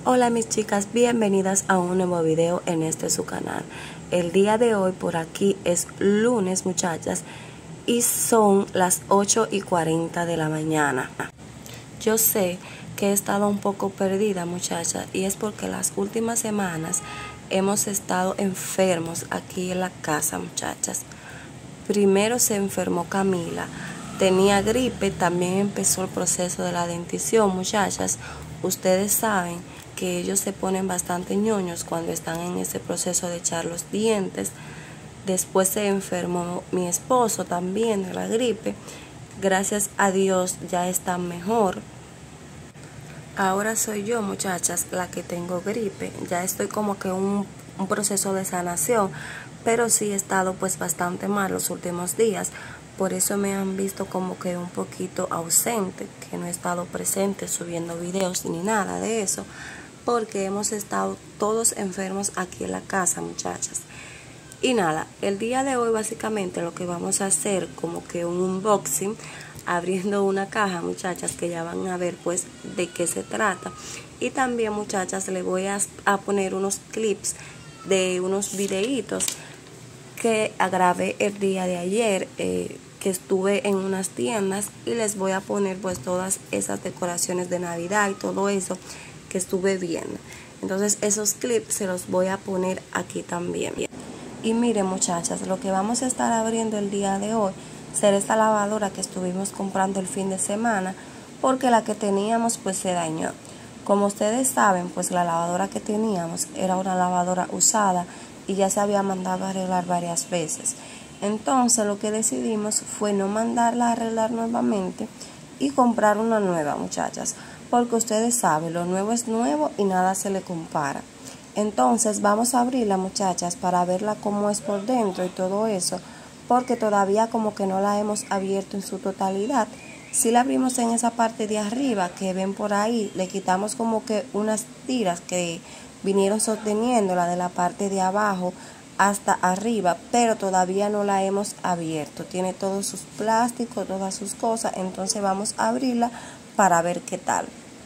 Hola mis chicas, bienvenidas a un nuevo video en su canal. El día de hoy por aquí es lunes, muchachas, y son las 8:40 de la mañana. Yo sé que he estado un poco perdida, muchachas, y es porque las últimas semanas hemos estado enfermos aquí en la casa, muchachas. Primero se enfermó Camila, tenía gripe, también empezó el proceso de la dentición, muchachas. Ustedes saben que ellos se ponen bastante ñoños cuando están en ese proceso de echar los dientes. Después se enfermó mi esposo también de la gripe. Gracias a Dios ya está mejor. Ahora soy yo, muchachas, la que tengo gripe. Ya estoy como que un proceso de sanación, pero sí he estado pues bastante mal los últimos días. Por eso me han visto como que un poquito ausente, que no he estado presente subiendo videos ni nada de eso, porque hemos estado todos enfermos aquí en la casa, muchachas. Y nada, el día de hoy básicamente lo que vamos a hacer como que un unboxing, abriendo una caja, muchachas, que ya van a ver pues de qué se trata. Y también, muchachas, les voy a poner unos clips de unos videitos que grabé el día de ayer, que estuve en unas tiendas, y les voy a poner pues todas esas decoraciones de Navidad y todo eso que estuve viendo. Entonces esos clips se los voy a poner aquí también. Y miren, muchachas, lo que vamos a estar abriendo el día de hoy será esta lavadora que estuvimos comprando el fin de semana, porque la que teníamos pues se dañó. Como ustedes saben, pues la lavadora que teníamos era una lavadora usada y ya se había mandado a arreglar varias veces. Entonces lo que decidimos fue no mandarla a arreglar nuevamente y comprar una nueva, muchachas, porque ustedes saben, lo nuevo es nuevo y nada se le compara. Entonces vamos a abrirla, muchachas, para verla cómo es por dentro y todo eso, porque todavía como que no la hemos abierto en su totalidad. Si la abrimos en esa parte de arriba que ven por ahí, le quitamos como que unas tiras que vinieron sosteniéndola de la parte de abajo hasta arriba, pero todavía no la hemos abierto. Tiene todos sus plásticos, todas sus cosas, entonces vamos a abrirla para ver qué tal.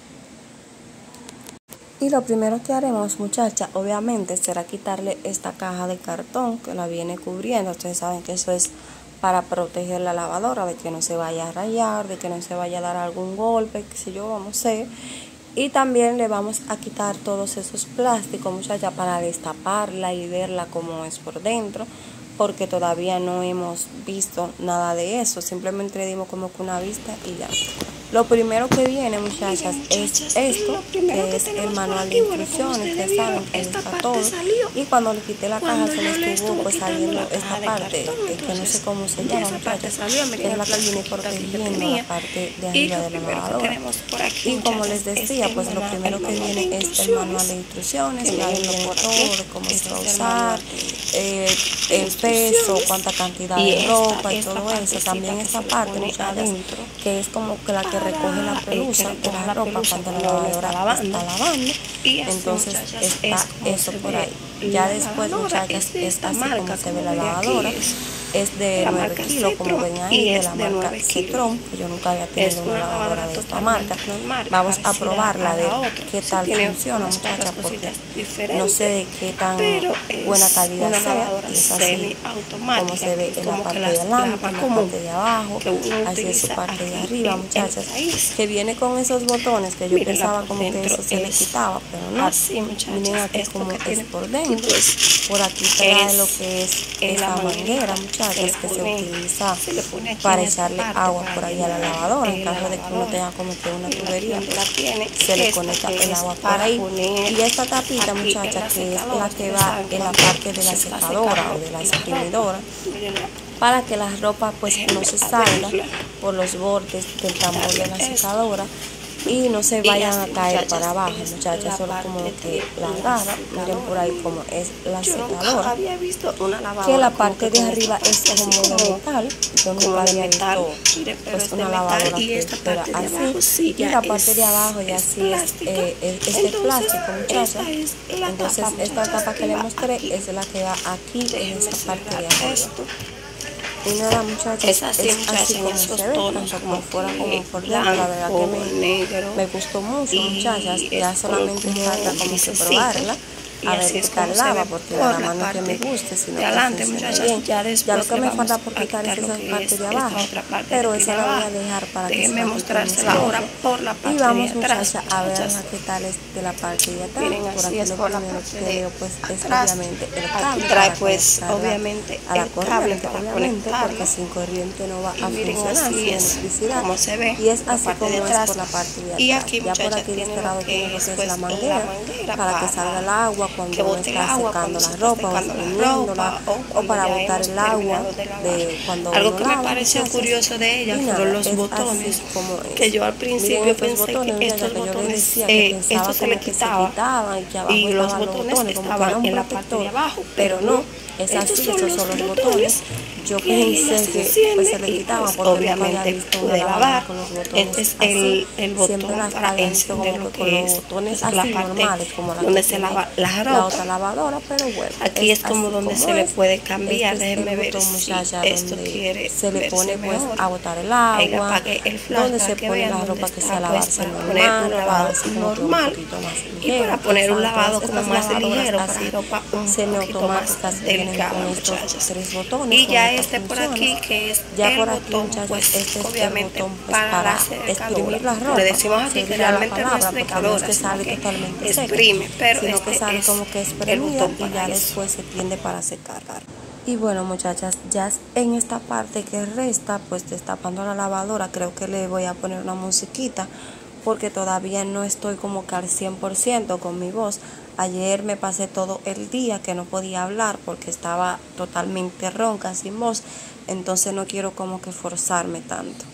Y lo primero que haremos, muchachas, obviamente será quitarle esta caja de cartón que la viene cubriendo. Ustedes saben que eso es para proteger la lavadora, de que no se vaya a rayar, de que no se vaya a dar algún golpe, qué sé yo, vamos a hacer. Y también le vamos a quitar todos esos plásticos, muchachas, para destaparla y verla cómo es por dentro, porque todavía no hemos visto nada de eso, simplemente le dimos como que una vista y ya. Lo primero que viene, muchachas, es esto, que es el manual de instrucciones, que saben que está todo. Y cuando le quité la caja se le estuvo pues saliendo esta parte, que no sé cómo se llama, muchachas, que es la que viene protegiendo la parte de arriba de la lavadora. Y como les decía, pues lo primero que viene es el manual de instrucciones, que ahí viene todo de cómo se va a usar, el peso, cuánta cantidad de ropa y todo eso. También esta parte, muchachas, que es como que la que recoge la pelusa de la ropa cuando la lavadora está lavando. Entonces está eso por ahí. Ya después, muchachas, es así como se ve la lavadora. Es de 9 kilos, como ven ahí, de la marca Cetron, que yo nunca había tenido una lavadora de esta marca. Vamos a probarla, a ver qué tal funciona, muchachas, porque no sé de qué tan buena calidad sea. Y es así como se ve en la parte de adelante, en la parte de abajo, así es su parte de arriba, muchachas, que viene con esos botones que yo pensaba como que eso se le quitaba, pero no. Miren aquí como es por dentro. Por aquí trae lo que es esta manguera, muchachas, que se utiliza para echarle agua por ahí a la lavadora. En caso de que uno tenga como que una tubería, se le conecta el agua por ahí. Y esta tapita, muchachas, que es la que va en la parte de la secadora o de la exprimidora, para que la ropa pues no se salga por los bordes del tambor de la secadora y no se vayan a caer para abajo, muchachas. Solo como que la agarra. Miren por ahí como es la secadora, que la parte de arriba es como de metal. Yo nunca había visto pues una lavadora que era así, y la parte de abajo ya sí es de plástico, muchachas. Entonces esta tapa que le mostré es la que va aquí en esa parte de arriba. Y nada, muchachos, es así, así en como esos se ve, tonos tanto como por fuera como por dentro. blanco, La verdad que negro, me gustó mucho, muchachas. y Ya es solamente como falta como que grisecito, probarla, y a ver así qué es tal como se lava, ve porque por nada la más no es que me parte guste, sino de que adelante, funcione muchachas. bien. Ya Ya lo después que le me vamos falta por a quitar es quitar lo esa que parte es de esta abajo, otra parte de pero aquí de esa la voy abajo. a dejar para que se Déjenme la quite mi mostrársela ahora esposo. por la Y parte de vamos, atrás, muchachas, a ver muchachas. qué tal es de la parte de atrás. Miren, Por así aquí es lo por la primero parte que de veo pues es atrás. obviamente el Aquí cable trae para pues conectarla obviamente a la el cable corriente, para obviamente, porque conectarlo. sin corriente no va Y a miren, funcionar, así sin es electricidad. como se ve Y es la así parte de como es por atrás. la parte de Y atrás. aquí, Ya por muchachas, aquí de tiene este lo lado tiene que lo es que es pues la la manguera manguera para que salga el para agua que cuando uno bote el está agua secando cuando la se está ropa o secando la exprimiéndola, ropa o o cuando para ya botar hemos el agua terminado de lavar. de cuando Algo uno que me lava, pareció muchachas. curioso de ella Y fueron nada, los es así botones, como que es. yo al Miren principio estos pensé que botones, muchachas, estos que yo les botones, decía que pensaba estos se le como que se quitaban quitaban y que abajo y los estaban los botones botones, como que estaban era un en la parte de protector, abajo, pero pero no, no, es estos así, son esos los son los botones. botones Yo que ahí ella pensé se que pues enciende se le y quitaban pues porque nunca había obviamente visto una pude lavadora lavar. con los Este botones es así. el Siempre botón las para había visto encender como lo que con que los es botones pues, la así parte normales, como la que donde se tiene lava la la ropa. otra lavadora, pero bueno, Aquí es es como así donde como se le es. puede Este cambiar. es el Déjenme ver botón, si muchacha, esto donde quiere se le verse pone pues mejor. a botar el Ahí le agua, apagué el flash donde para se que pone vean la dónde ropa que está sea pues lavarse para poner normal un o lavado lavarse como que un normal poquito más y ligero. para Ustedes poner un saben, todas lavado como estas más lavadoras ligero, para así ropa un poquito más semiautomáticas vienen delicada, con estos muchachas. 3 botones, Y con ya estas este por funciones. aquí, que es Ya el por aquí, botón, muchachas, pues este es el obviamente botón pues para la para secadora. exprimir la Le ropa. decimos aquí que Sería la realmente no es palabra, porque no es secadora, que sino sale que totalmente seca, exprime, pero sino que este sale es como que el exprimida botón y para ya eso. después se tiende para secar. Y bueno, muchachas, ya en esta parte que resta, pues destapando la lavadora, creo que le voy a poner una musiquita porque todavía no estoy como que al 100% con mi voz. Ayer me pasé todo el día que no podía hablar porque estaba totalmente ronca, sin voz, entonces no quiero como que forzarme tanto.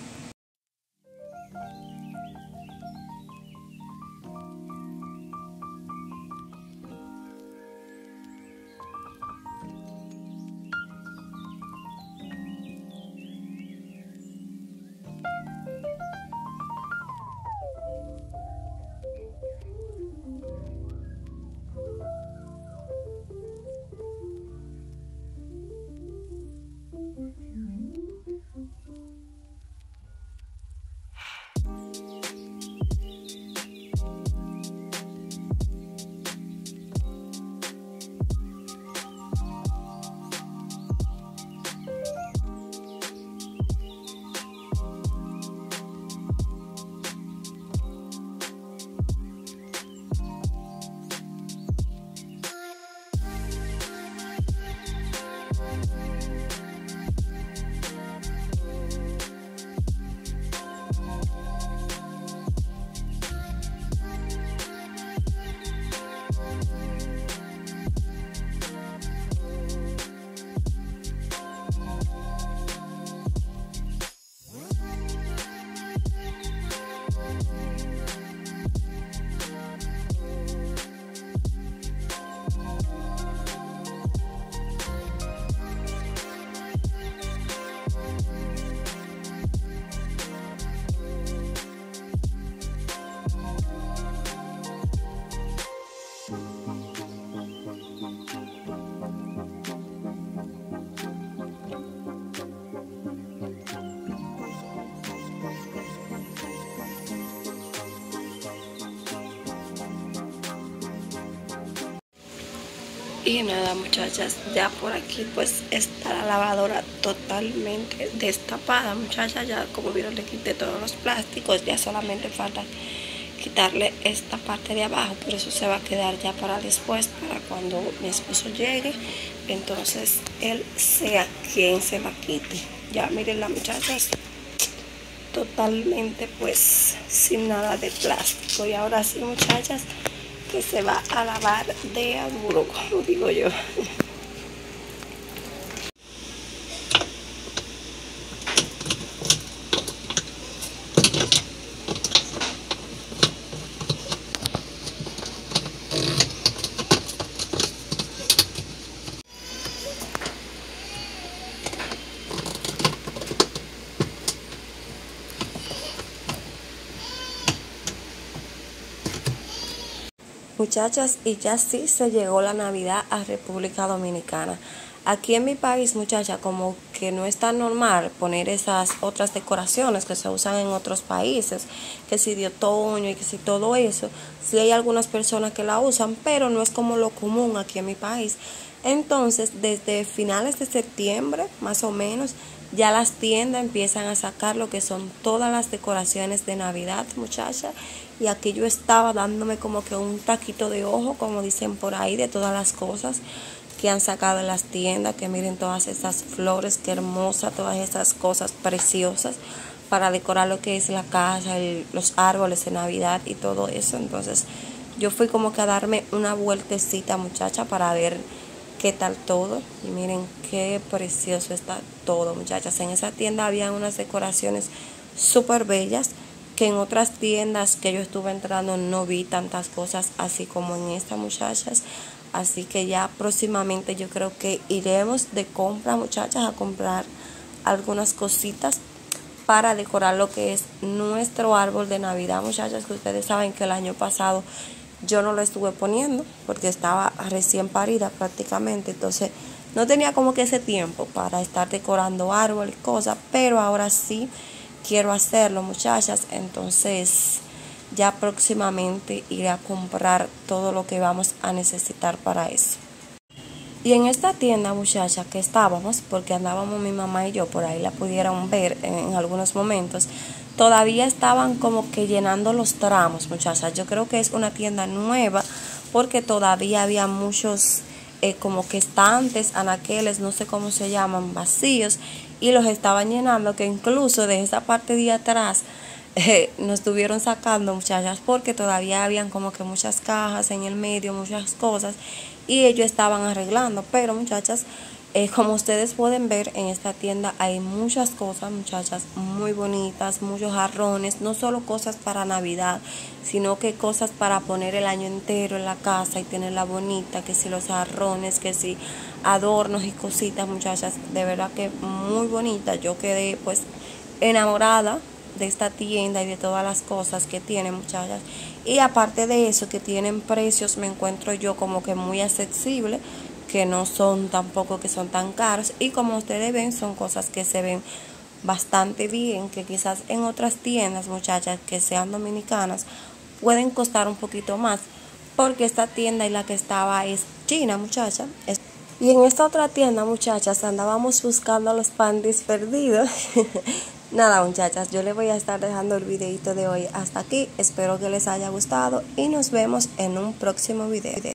Y nada, muchachas, ya por aquí pues está la lavadora totalmente destapada, muchachas. Ya como vieron le quité todos los plásticos, ya solamente falta quitarle esta parte de abajo, pero eso se va a quedar ya para después, para cuando mi esposo llegue, entonces él sea quien se la quite. Ya miren las muchachas, totalmente pues sin nada de plástico. Y ahora sí, muchachas, que se va a lavar de a duro, como digo yo. Muchachas, y ya sí se llegó la Navidad a República Dominicana. Aquí en mi país, muchacha, como que no es tan normal poner esas otras decoraciones que se usan en otros países, que si de otoño y que si todo eso. Sí hay algunas personas que la usan, pero no es como lo común aquí en mi país. Entonces, desde finales de septiembre, más o menos, ya las tiendas empiezan a sacar lo que son todas las decoraciones de Navidad, muchacha. Y aquí yo estaba dándome como que un taquito de ojo, como dicen por ahí, de todas las cosas que han sacado en las tiendas, que miren todas esas flores, qué hermosas, todas esas cosas preciosas para decorar lo que es la casa, los árboles de Navidad y todo eso. Entonces yo fui como que a darme una vueltecita, muchacha, para ver qué tal todo. Y miren qué precioso está todo, muchachas. En esa tienda había unas decoraciones súper bellas, que en otras tiendas que yo estuve entrando no vi tantas cosas así como en esta, muchachas. Así que ya próximamente yo creo que iremos de compra, muchachas, a comprar algunas cositas para decorar lo que es nuestro árbol de Navidad, muchachas, que ustedes saben que el año pasado yo no lo estuve poniendo porque estaba recién parida prácticamente, entonces no tenía como que ese tiempo para estar decorando árbol y cosas, pero ahora sí quiero hacerlo, muchachas. Entonces ya próximamente iré a comprar todo lo que vamos a necesitar para eso. Y en esta tienda, muchacha, que estábamos, porque andábamos mi mamá y yo, por ahí la pudieron ver en algunos momentos, todavía estaban como que llenando los tramos, muchachas. Yo creo que es una tienda nueva porque todavía había muchos como que estantes, anaqueles, no sé cómo se llaman, vacíos, y los estaban llenando, que incluso de esa parte de atrás nos estuvieron sacando, muchachas, porque todavía habían como que muchas cajas en el medio, muchas cosas, y ellos estaban arreglando. Pero, muchachas, como ustedes pueden ver, en esta tienda hay muchas cosas, muchachas, muy bonitas, muchos jarrones, no solo cosas para Navidad, sino que cosas para poner el año entero en la casa y tenerla bonita, que si los jarrones, que si adornos y cositas, muchachas, de verdad que muy bonita. Yo quedé pues enamorada de esta tienda y de todas las cosas que tienen, muchachas. Y aparte de eso, que tienen precios, me encuentro yo como que muy accesible, que no son tampoco que son tan caros, y como ustedes ven, son cosas que se ven bastante bien, que quizás en otras tiendas, muchachas, que sean dominicanas, pueden costar un poquito más, porque esta tienda y la que estaba es china, muchacha. Y en esta otra tienda, muchachas, andábamos buscando los panties perdidos. Nada, muchachas, yo les voy a estar dejando el videito de hoy hasta aquí. Espero que les haya gustado y nos vemos en un próximo video.